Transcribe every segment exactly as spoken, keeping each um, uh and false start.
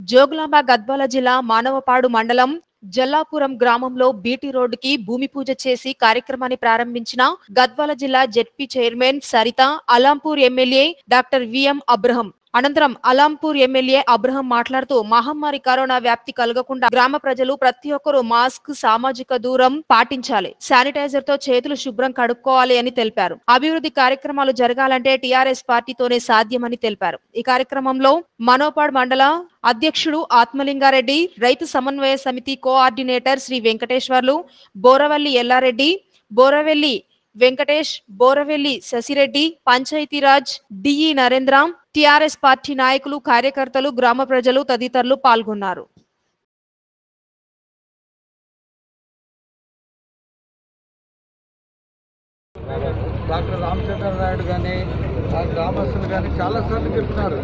జోగులాంబ గద్వాల జిల్లా మానవపాడు మండలం జల్లాపురం గ్రామంలో బీటీ రోడ్డుకి భూమి పూజ చేసి కార్యక్రమాన్ని ప్రారంభించిన గద్వాల జిల్లా ZP chairman Saritha, Alampur MLA doctor VM Abraham. అనంతరం అలంపూర్ ఎమ్మెల్యే అబ్రహం మాట్లాడుతూ మహమ్మారి కరోనా వ్యాప్తి కలగకుండా గ్రామ ప్రజలు ప్రతి ఒక్కరూ మాస్క్, సామాజిక దూరం పాటించాలి, శానిటైజర్ తో చేతులు శుభ్రం కడుక్కోవాలి అని తెలిపారు. అభివృద్ధి కార్యక్రమాలు జరగాలంటే టీఆర్ఎస్ పార్టీతోనే సాధ్యమని తెలిపారు. ఈ కార్యక్రమంలో మనోపాడ్ మండల అధ్యక్షుడు ఆత్మలింగారెడ్డి, రైతు సమన్వయ సమితి coordinator Shri Venkateswarlu, Boravalli Yellareddy, Boravelli Venkatesh, Boravelli Sasireddy, Panchayati Raj DE Narendra, TRS party నాయకులు, కార్యకర్తలు, గ్రామ ప్రజలు తదితరులు పాల్గొన్నారు. డాక్టర్ రామచంద్ర నాయుడు కానీ ఆ గ్రామస్తులు కానీ చాలాసార్లు చెప్తున్నారు.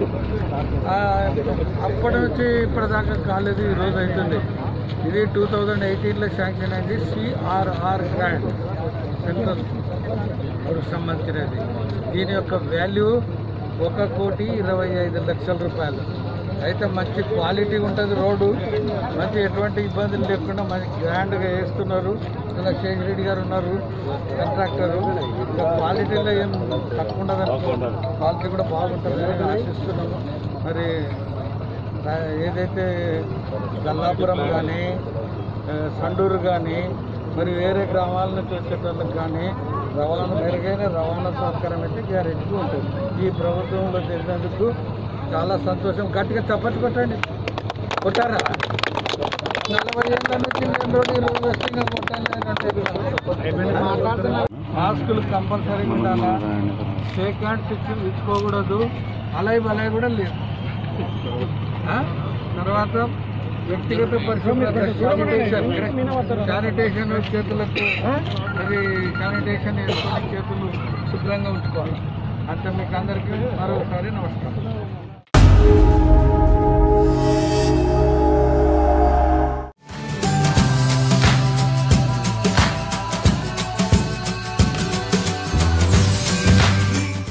అప్పటి నుంచి ఇప్పటిదాకా కాలేదు, ఈరోజు అవుతుంది. ఇది టూ థౌజండ్ ఎయిటీన్లో శాంక్షన్ అయింది సిఆర్ఆర్ గ్రాంట్, సెంట్రల్ సంబంధించినది. దీని యొక్క వాల్యూ ఒక కోటి ఇరవై ఐదు లక్షల రూపాయలు. అయితే మంచి క్వాలిటీ ఉంటుంది రోడ్డు, మంచి ఎటువంటి ఇబ్బందులు లేకుండా మంచి గ్రాండ్గా వేస్తున్నారు. ఇలా శేషరెడ్డి గారు ఉన్నారు కాంట్రాక్టరు. ఇంకా క్వాలిటీలో ఏం తక్కువ ఉండదు, క్వాలిటీ కూడా బాగుంటుంది అని ఆశిస్తున్నాము. మరి ఏదైతే గల్లాపురం కానీ సండూరు కానీ మరి వేరే గ్రామాల నుంచి వచ్చేటోళ్ళకి కానీ రవాణా మెరుగైన రవాణా సౌకర్యం అయితే గ్యారెంటీగా ఉంటుంది. ఈ ప్రభుత్వంలో చేసినందుకు చాలా సంతోషం. గట్టిగా చప్పట్లు కొట్టండి. కొట్టారా? నలభై ఏళ్ళ నుంచి నేను రోజు వస్తుంగా మాట్లాడుతున్నారు. మాస్కులు కంపల్సరీగా ఉండాలా, షేక్ హ్యాండ్స్ ఇచ్చి ఇచ్చుకోకూడదు, అలాయి బలాయి కూడా లేదు. తర్వాత వ్యక్తిగత పరిశుభ్రత, శానిటేషన్ శానిటేషన్ చేతులకు అది శానిటేషన్ వేసుకొని చేతులు శుభ్రంగా ఉంచుకోవాలి. అంటే మీకు అందరికీ మరోసారి నమస్కారం.